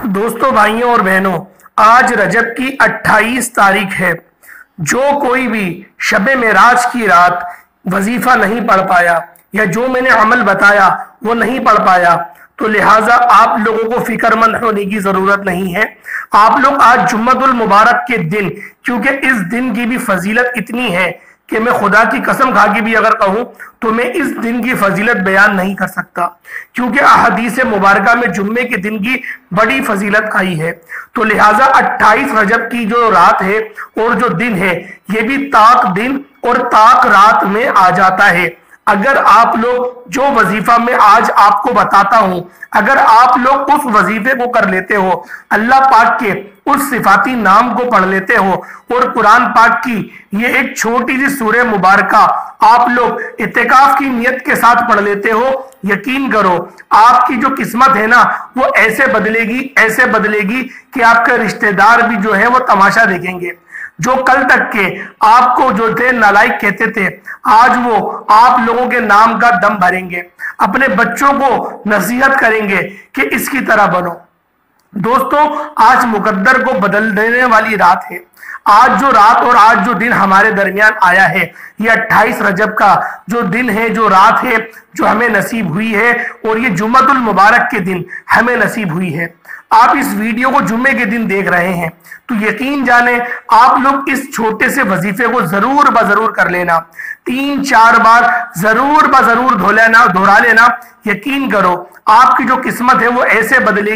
दोस्तों, भाइयों और बहनों, आज रजब की 28 तारीख है। जो कोई भी शबे मेराज की रात वजीफा नहीं पढ़ पाया या जो मैंने अमल बताया वो नहीं पढ़ पाया, तो लिहाजा आप लोगों को फिक्रमंद होने की जरूरत नहीं है। आप लोग आज जुम्मतुल मुबारक के दिन, क्योंकि इस दिन की भी फजीलत इतनी है कि मैं खुदा की कसम खा के भी अगर कहूं तो मैं इस दिन की फजीलत बयान नहीं कर सकता, क्योंकि अहदीस मुबारका में जुम्मे के दिन की बड़ी फजीलत आई है। तो लिहाजा 28 रजब की जो रात है और जो दिन है, ये भी ताक दिन और ताक रात में आ जाता है। अगर आप लोग जो वजीफा मैं आज आपको बताता हूं, अगर आप लोग उस वजीफे को कर लेते हो, अल्लाह पाक के उस सिफाती नाम को पढ़ लेते हो और कुरान पाक की ये एक छोटी सी सूरह मुबारका आप लोग इत्तिकाफ की नियत के साथ पढ़ लेते हो, यकीन करो आपकी जो किस्मत है ना वो ऐसे बदलेगी कि आपके रिश्तेदार भी जो है वो तमाशा देखेंगे। जो कल तक के आपको जो थे नालायक कहते थे, आज वो आप लोगों के नाम का दम भरेंगे, अपने बच्चों को नसीहत करेंगे कि इसकी तरह बनो। दोस्तों, आज मुकद्दर को बदल देने वाली रात है। आज जो रात और आज जो दिन हमारे दरमियान आया है, ये 28 रजब का जो दिन है, जो रात है, जो हमें नसीब हुई है, और ये जुम्मतुल मुबारक के दिन हमें नसीब हुई है। आप इस वीडियो को जुम्मे के दिन देख रहे हैं तो यकीन जाने आप लोग इस छोटे से वजीफे को जरूर ब कर लेना, 3-4 बार जरूर ब दोहरा लेना। यकीन करो आपकी जो किस्मत है वो ऐसे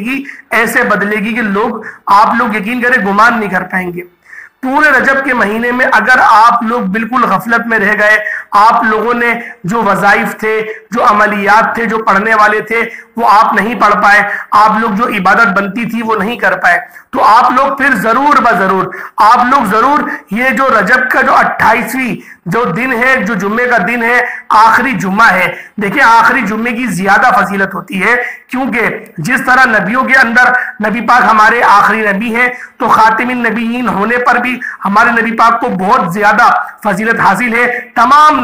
बदलेगी कि आप लोग यकीन करें गुमान नहीं कर पाएंगे। पूरे रजब के महीने में अगर आप लोग बिल्कुल गफलत में रह गए, आप लोगों ने जो वज़ाइफ थे, जो अमलियात थे, जो पढ़ने वाले थे वो आप नहीं पढ़ पाए, आप लोग जो इबादत बनती थी वो नहीं कर पाए, तो आप लोग फिर जरूर आप लोग जरूर ये जो रजब का जो 28वीं जो दिन है, जो जुम्मे का दिन है, आखिरी जुम्मा है। देखिए, आखिरी जुम्मे की ज्यादा फजीलत होती है, क्योंकि जिस तरह नबियों के अंदर नबी पाक हमारे आखिरी नबी हैं, तो खातिमिन नबीयीन होने पर भी हमारे नबी पाक को बहुत ज्यादा फजीलत हासिल है। तमाम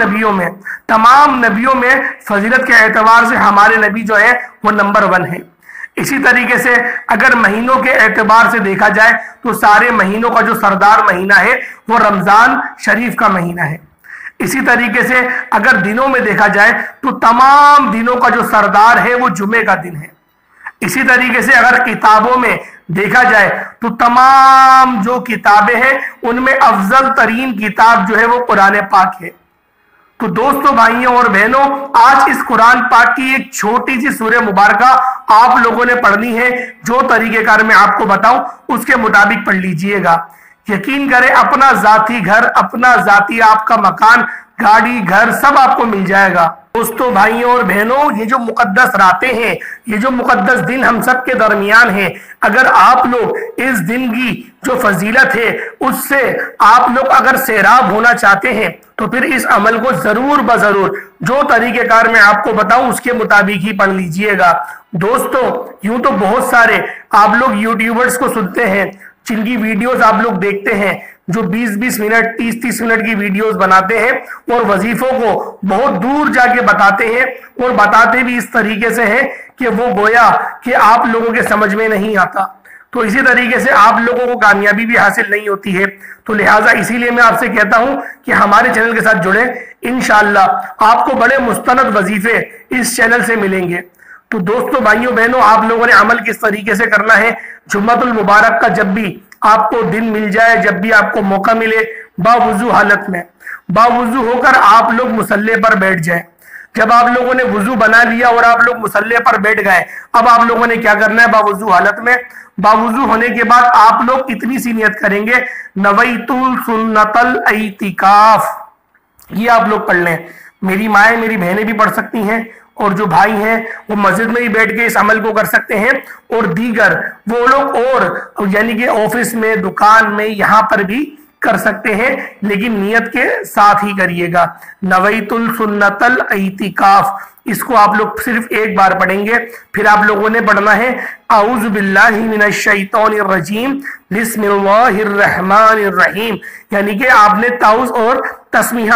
नबियों में फजीलत के एतबार से हमारे नबी जो है वो नंबर 1 है। इसी तरीके से अगर महीनों के एतबार से देखा जाए तो सारे महीनों का जो सरदार महीना है वो रमजान शरीफ का महीना है। इसी तरीके से अगर दिनों में देखा जाए तो तमाम दिनों का जो सरदार है वो जुमे का दिन है। इसी तरीके से अगर किताबों में देखा जाए तो तमाम जो किताबें हैं उनमें अफजल तरीन किताब जो है वो कुरान पाक है। तो दोस्तों, भाइयों और बहनों, आज इस कुरान पाक की एक छोटी सी सूरह मुबारका आप लोगों ने पढ़नी है। जो तरीकेकार मैं आपको बताऊं उसके मुताबिक पढ़ लीजिएगा। यकीन करें, अपना जाती घर, अपना जाती आपका मकान, गाड़ी, घर सब आपको मिल जाएगा। दोस्तों, भाइयों और बहनों, ये जो मुकद्दस रातें हैं, ये जो मुकद्दस दिन हम सब के दरमियान है, अगर आप लोग इस दिन की जो फजीलत है उससे आप लोग अगर सैराब होना चाहते हैं तो फिर इस अमल को जरूर जो तरीकेकार मैं आपको बताऊं उसके मुताबिक ही पढ़ लीजिएगा। दोस्तों, यूं तो बहुत सारे आप लोग यूट्यूबर्स को सुनते हैं जिनकी वीडियोस आप लोग देखते हैं, जो 20-20 मिनट 30-30 मिनट की वीडियोस बनाते हैं और वजीफों को बहुत दूर जाके बताते हैं, और बताते भी इस तरीके से हैं कि वो गोया कि आप लोगों के समझ में नहीं आता। तो इसी तरीके से आप लोगों को कामयाबी भी हासिल नहीं होती है। तो लिहाजा इसीलिए मैं आपसे कहता हूं कि हमारे चैनल के साथ जुड़े, इंशाअल्लाह आपको बड़े मुस्तनद वजीफे इस चैनल से मिलेंगे। तो दोस्तों, भाइयों बहनों, आप लोगों ने अमल किस तरीके से करना है, जुम्मतुल मुबारक का जब भी आपको दिन मिल जाए, जब भी आपको मौका मिले, बावुजू हालत में बावुजू होकर आप लोग मुसल्ले पर बैठ जाए। जब आप लोगों ने वुजू बना लिया और आप लोग मुसल्ले पर बैठ गए, अब आप लोगों ने क्या करना है, बावुजू हालत में, बावुजू होने के बाद आप लोग इतनी सी नियत करेंगे, नवैतुल सुन्नतल इतिकाफ, ये आप लोग पढ़ लें। मेरी माएँ, मेरी बहनें भी पढ़ सकती हैं, और जो भाई हैं वो मस्जिद में ही बैठ के इस अमल को कर सकते हैं, और दीगर वो लोग और यानी कि ऑफिस में, दुकान में, यहाँ पर भी कर सकते हैं, लेकिन नियत के साथ ही करिएगा। नवैतुल सुन्नतल इतिकाफ, इसको आप लोग सिर्फ एक बार पढ़ेंगे। फिर आप लोगों ने पढ़ना है औज़ु बिल्लाहि मिनश शैतानिर रजीम बिस्मिल्लाहिर रहमानिर रहीम, यानी कि आपने ताउज़ और तस्मीहा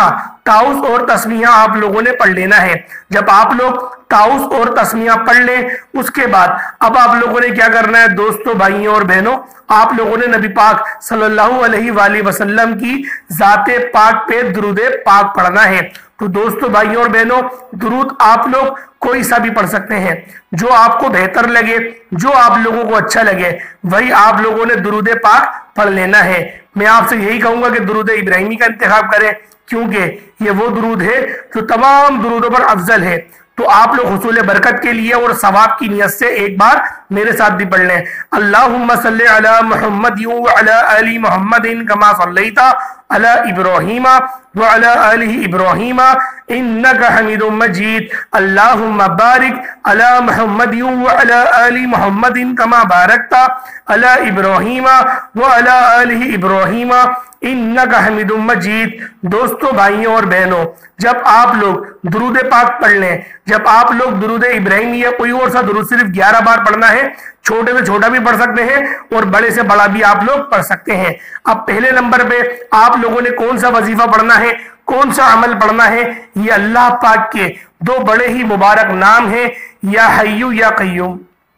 ताउस और तस्मीया आप लोगों ने पढ़ लेना है। जब आप लोग ताउस और तस्मीया पढ़ लें, उसके बाद अब आप लोगों ने क्या करना है दोस्तों, भाइयों और बहनों, आप लोगों ने नबी पाक सल्लल्लाहु अलैहि वसल्लम की जाते पाक पे दुरूदे पाक पढ़ना है। तो दोस्तों, भाइयों और बहनों, दुरूद आप लोग कोई सा भी पढ़ सकते हैं, जो आपको बेहतर लगे, जो आप लोगों को अच्छा लगे, वही आप लोगों ने दुरूदे पाक पढ़ लेना है। मैं आपसे यही कहूंगा कि दुरूद इब्राहिमी का इंतखाब करें, क्योंकि ये वो दुरूद है जो तमाम दुरूदों पर अफजल है। तो आप लोग हुसूल बरकत के लिए और सवाब की नियत से एक बार मेरे साथ भी पढ़ लें। अल्लाहुम्मा सल्ली अला मुहम्मद व अला आलि मुहम्मदिन कमा सल्लैता अला इब्राहीम व अला आलि इब्राहीम इन्नका हमीदुम मजीद। अल्लाहुम्मा बारिक अला मुहम्मद व अला आलि मुहम्मदिन कमा बारकता अला इब्राहीम व अला आलि इब्राहीम इन्नका हमीदुम मजीद। दोस्तों, भाइयों और बहनों, जब आप लोग दुरूद पाक पढ़ लें, जब आप लोग दुरूद इब्राहिमी या कोई और सा दुरूद सिर्फ 11 बार पढ़ना है, छोटे से छोटा भी पढ़ सकते हैं और बड़े से बड़ा भी आप लोग पढ़ सकते हैं। अब पहले नंबर पे आप लोगों ने कौन सा वजीफा पढ़ना है, कौन सा अमल पढ़ना है, ये अल्लाह पाक के दो बड़े ही मुबारक नाम है, या हय्यू या कय्यूम,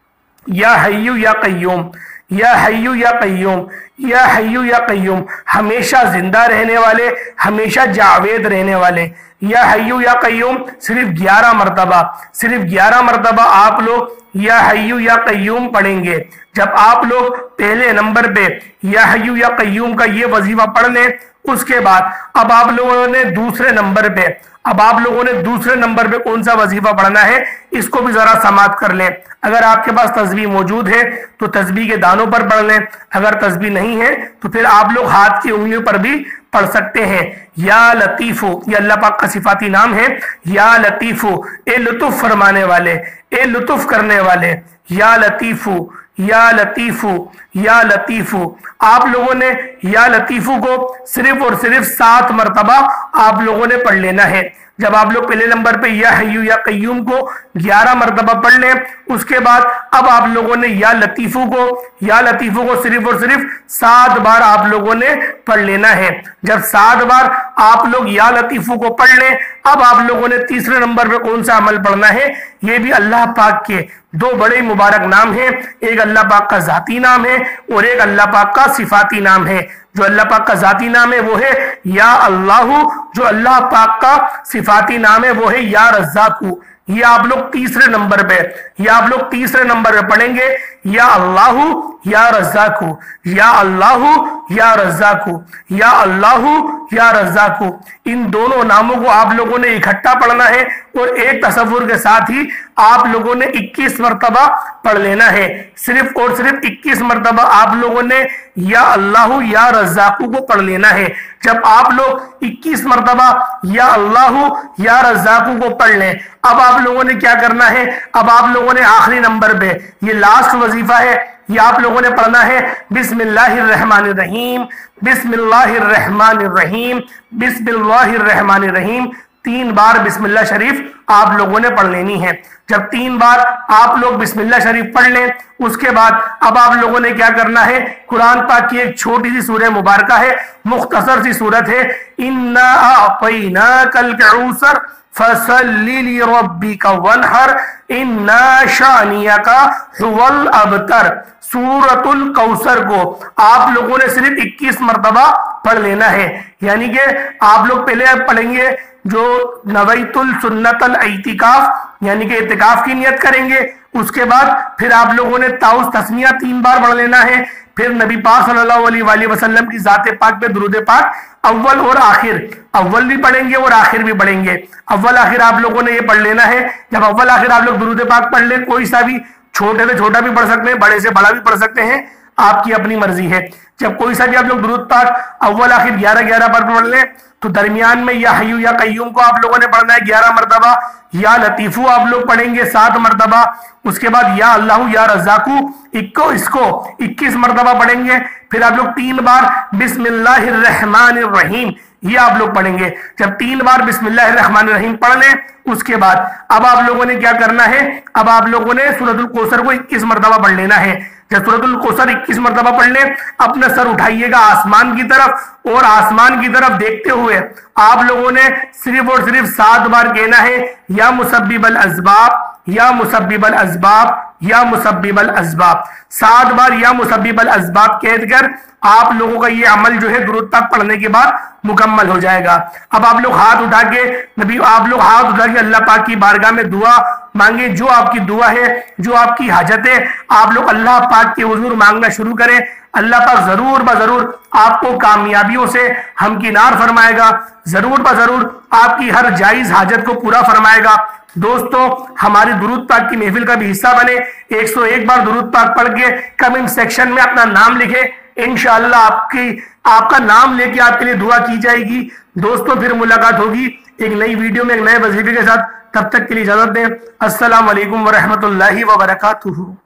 या हय्यू या कय्यूम, या हय्यू या कय्यूम, या हय्यू या कय्यूम, हमेशा जिंदा रहने वाले, हमेशा जावेद रहने वाले। या हय्यू या कय्यूम सिर्फ 11 मरतबा, सिर्फ 11 मरतबा आप लोग या हय्यू या कय्यूम पढ़ेंगे। जब आप लोग पहले नंबर पे या हय्यू या कय्यूम का ये वजीफा पढ़ लें, उसके बाद अब आप लोगों ने दूसरे नंबर पे, अब आप लोगों ने दूसरे नंबर पे कौन सा वजीफा पढ़ना है, इसको भी जरा समाप्त कर लें। अगर आपके पास तस्बीह मौजूद है तो तस्बीह के दानों पर पढ़ लें, अगर तस्बीह नहीं है तो फिर आप लोग हाथ की उंगलियों पर भी पढ़ सकते हैं। या लतीफो, ये अल्लाह पाक का सिफाती नाम है। या लतीफो, ए लुत्फ फरमाने वाले, ए लुत्फ करने वाले। या लतीफो, या लतीफू, या लतीफू। आप लोगों ने या लतीफू को सिर्फ और सिर्फ 7 मरतबा आप लोगों ने पढ़ लेना है। जब आप लोग पहले नंबर पे या हय्यू या कय्यूम को 11 मरतबा पढ़ लें, उसके बाद अब आप लोगों ने या लतीफू को सिर्फ और सिर्फ 7 बार आप लोगों ने पढ़ लेना है। जब 7 बार आप लोग या लतीफू को पढ़ लें, अब आप लोगों ने तीसरे नंबर पे कौन सा अमल पढ़ना है, ये भी अल्लाह पाक के दो बड़े मुबारक नाम हैं। एक अल्लाह पाक का जाती नाम है और एक अल्लाह पाक का सिफाती नाम है। जो अल्लाह पाक का जाती नाम है वो है या अल्लाहू, जो अल्लाह पाक का सिफाती नाम है वो है या रज़्ज़ाकू। ये आप लोग तीसरे नंबर पे, ये आप लोग तीसरे नंबर पे पढ़ेंगे, या अल्लाहू या रज़्ज़ाकू, या अल्लाहू या रज़्ज़ाकू, या अल्लाहू या रज़्ज़ाकू। इन दोनों नामों को आप लोगों ने इकट्ठा पढ़ना है और एक तसव्वुर के साथ ही आप लोगों ने 21 मरतबा पढ़ लेना है। सिर्फ और सिर्फ 21 मरतबा आप लोगों ने या अल्लाहू या रज़्ज़ाकू को पढ़ लेना है। जब आप लोग 21 मरतबा या अल्लाहू या रज़्ज़ाकू को पढ़ लें, अब आप लोगों ने क्या करना है, अब आप लोगों ने आखिरी नंबर पे, ये लास्ट वजीफा है, ये आप लोगों ने पढ़ना है बिस्मिल्लाहिर्रहमानिर्रहीम, बिस्मिल्लाहिर्रहमानिर्रहीम, बिस्मिल्लाहिर्रहमानिर्रहीम। 3 बार बिस्मिल्लाह शरीफ आप लोगों ने पढ़ लेनी है। जब 3 बार आप लोग बिस्मिल्लाह शरीफ पढ़ लें, उसके बाद अब आप लोगों ने क्या करना है, कुरान पाक की एक छोटी सी सूरह मुबारका है, मुख्तसर सी सूरत है, इन्ना अअतैनाकल कौसर फसल्लि लिरब्बिका वनहर इन्ना शानियका हुवल अबतर। सूरतुल कौसर को आप लोगों ने सिर्फ 21 मरतबा पढ़ लेना है। यानी कि आप लोग पहले पढ़ेंगे जो नवैतुल सुन्नतल इतिकाफ, यानी कि इतिकाफ की नियत करेंगे। उसके बाद फिर आप लोगों ने ताउस तस्मिया 3 बार पढ़ लेना है। फिर नबी पाक सल्लल्लाहु अलैहि वसल्लम की जाते पाक पे दुरूद पाक अव्वल और आखिर, अव्वल भी पढ़ेंगे और आखिर भी पढ़ेंगे। अव्वल आखिर आप लोगों ने ये पढ़ लेना है। जब अव्वल आखिर आप लोग दुरूद पाक पढ़ ले, कोई सा भी, छोटे से छोटा भी पढ़ सकते हैं, बड़े से बड़ा भी पढ़ सकते हैं, आपकी अपनी मर्जी है। जब कोई सा भी आप लोग दुरूद पाक अव्वल आखिर 11-11 बार पढ़ लें, तो दरमियान में या हय्यू या कय्यूम को आप लोगों ने पढ़ना है 11 मरतबा। या लतीफू आप लोग पढ़ेंगे 7 मरतबा। उसके बाद या अल्लाहू या रज़्ज़ाकू इसको 21 मरतबा पढ़ेंगे। फिर आप लोग 3 बार बिस्मिल्लाहिर्रहमानिर्रहीम ये आप लोग पढ़ेंगे। जब 3 बार बिस्मिल्लाहिर्रहमानिर्रहीम पढ़ लें, उसके बाद अब आप लोगों ने क्या करना है, अब आप लोगों ने सूरतुल कौसर को 21 मरतबा पढ़ लेना है। जब सूरतुल कौसर 21 मरतबा पढ़ ले, अपना सर उठाइएगा आसमान की तरफ और आसमान की तरफ देखते हुए आप लोगों ने सिर्फ और सिर्फ 7 बार कहना है, या मुसब्बिबल अस्बाब, या मुसब्बिबल अस्बाब, या मुसब्बिबल अस्बाब। 7 बार या मुसब्बिबल अस्बाब कहकर आप लोगों का ये अमल जो है दुरूद पाक पढ़ने के बाद मुकम्मल हो जाएगा। अब आप लोग हाथ उठा के अल्लाह पाक की बारगाह में दुआ मांगे। जो आपकी दुआ है, जो आपकी हाजत है, आप लोग अल्लाह पाक के हुजूर मांगना शुरू करें। अल्लाह पाक जरूर ब जरूर आपको कामयाबियों से हमकिनार फरमाएगा, जरूर ब जरूर आपकी हर जायज हाजत को पूरा फरमाएगा। दोस्तों, हमारी दुरूद पाक की महफिल का भी हिस्सा बने। 101 बार दुरूद पाक पढ़ के कमेंट सेक्शन में अपना नाम लिखे, इंशाअल्लाह आपका नाम लेके आपके लिए दुआ की जाएगी। दोस्तों, फिर मुलाकात होगी एक नई वीडियो में एक नए वजीफे के साथ। तब तक के लिए इजाजत दें। अस्सलाम वालेकुम व रहमतुल्लाहि व बरकातुहू।